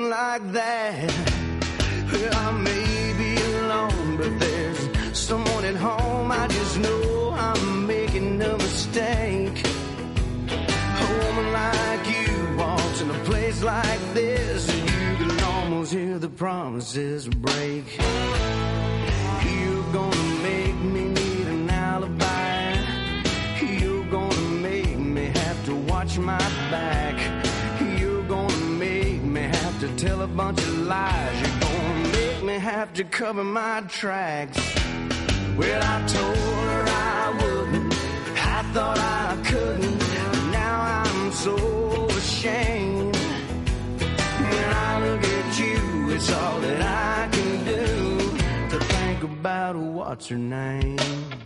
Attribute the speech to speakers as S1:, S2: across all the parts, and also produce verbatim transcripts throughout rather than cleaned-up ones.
S1: looking like that. Well, I may be alone, but there's someone at home. I just know I'm making a mistake. A woman like you walks in a place like this, and you can almost hear the promises break. You're gonna make me need an alibi. You're gonna make me have to watch my back. You're gonna make me have to tell a bunch of lies. You're gonna make me have to cover my tracks. Well, I told her I wouldn't, I thought I couldn't, but now I'm so ashamed. When I look at you, it's all that I can do to think about what's her name.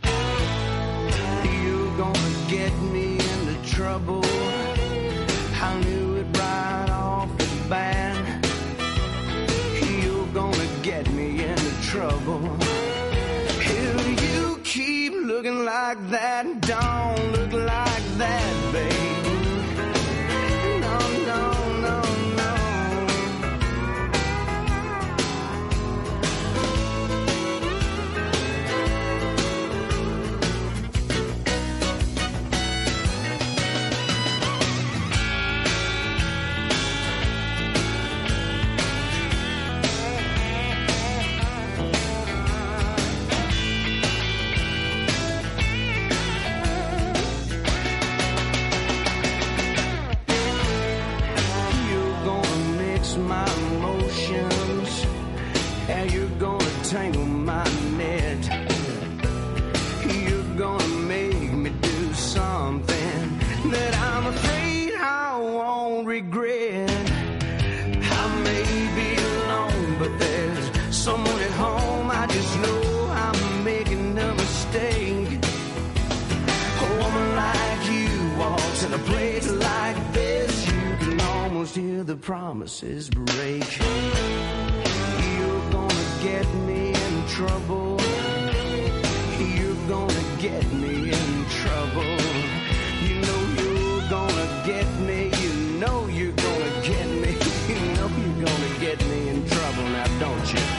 S1: You're gonna get me into trouble, I knew it right off the bat. You're gonna get me into trouble. If you keep looking like that, don't look like that, baby. No, no, no, no. My emotions, and you're gonna tangle my net. You're gonna make me do something that I'm afraid I won't regret. I may be alone, but there's someone at home. I just know I'm making a mistake. A woman like you walks in a place like this, you can almost hear the promises break. You're gonna get me in trouble. You're gonna get me in trouble. You know you're gonna get me. You know you're gonna get me. You know you're gonna get me in trouble. Now don't you?